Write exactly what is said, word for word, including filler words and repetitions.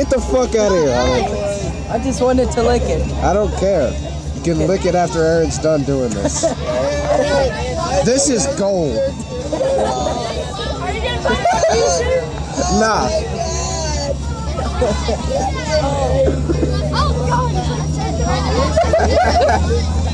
Get the fuck out of here, Aaron. I just wanted to lick it. I don't care. You can lick it after Aaron's done doing this. This is gold. Nah. Oh, God.